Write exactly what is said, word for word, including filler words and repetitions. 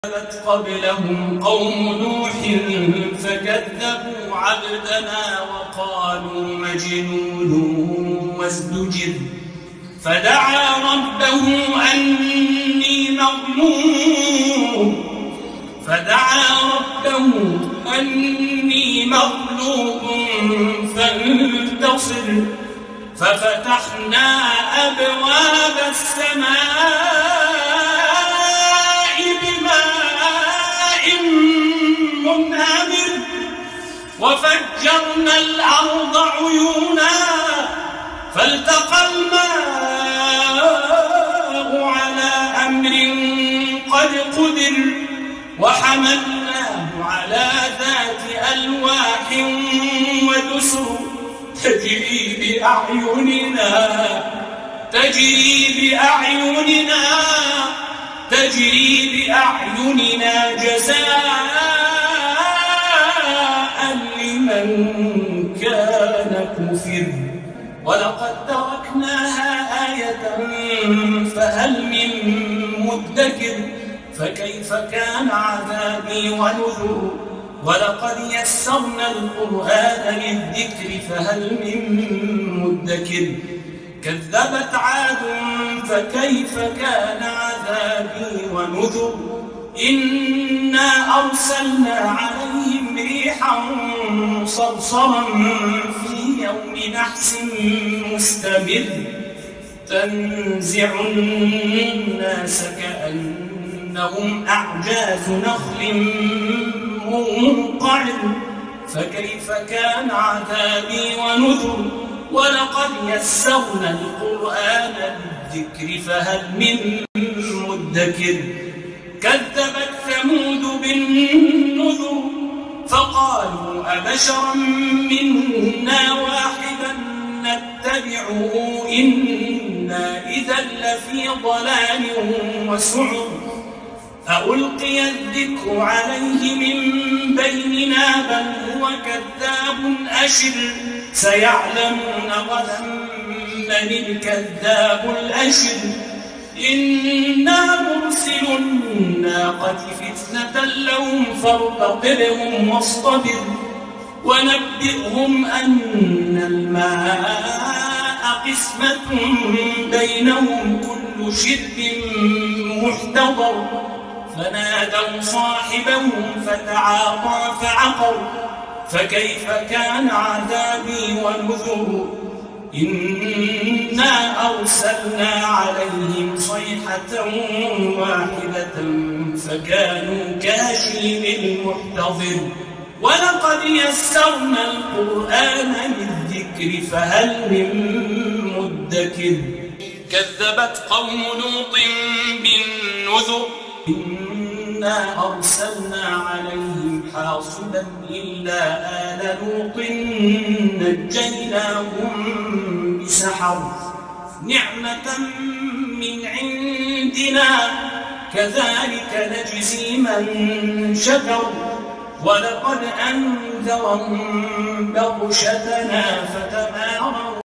كذبت قبلهم قوم نوح فكذبوا عبدنا وقالوا مجنون وازدجر فدعا ربه أني مغلوب فدعا ربه أني مغلوب فانتصر ففتحنا أبواب السماء بماء منهمر وفجرنا الأرض عيونا فالتقى الماء على أمر قد قدر وحملناه على ذات ألواح ودسر تجري بأعيننا تجري بأعيننا تجري بأعيننا جزاء لمن كان كفر ولقد تركناها آية فهل من مدكر فكيف كان عذابي ونذر ولقد يسرنا القرآن للذكر فهل من مدكر كذبت عاد فكيف كان عذابي ونذر إنا أرسلنا عليهم ريحا صرصرا في يوم نحس مستمر تنزع الناس كأنهم أعجاز نخل منقعر فكيف كان عذابي ونذر ولقد يسرنا القرآن للذكر فهل من مدكر كذبت ثمود بالنذر فقالوا أبشرا منا واحدا نتبعه إنا إذا لفي ضلال وسعر ألقي الذكر عليه من بيننا بل هو كذاب أشر سيعلمون غدا من الكذاب الأشر إنا مرسل الناقة فتنة لهم فارتقبهم واصطبر ونبئهم أن الماء قسمة بينهم كل شرب محتضر فنادوا صاحبهم فتعاطى فعقر فكيف كان عذابي ونذر إنا أرسلنا عليهم صيحة واحدة فكانوا كهشيم المحتضر ولقد يسرنا القرآن للذكر فهل من مدكر كذبت قوم لوط بالنذر إنا أرسلنا عليهم حاصبا إلا آل لوط نجيناهم بسحر نعمة من عندنا كذلك نجزي من شكر ولقد أنذرهم بطشتنا فتماروا